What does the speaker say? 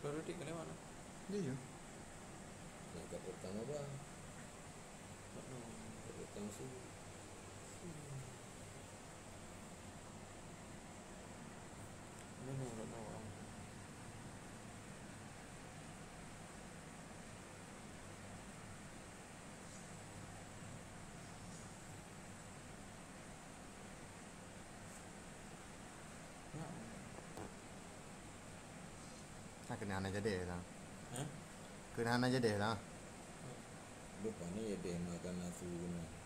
Priority ke mana? Dia je. Nak kat petang apa? Tak tahu. Kat petang subuh. Mana tak tahu. Tak kena anak jadi lah. Hah? Kena anak jadi lah. Lupa ni ya deh makan nasi guna.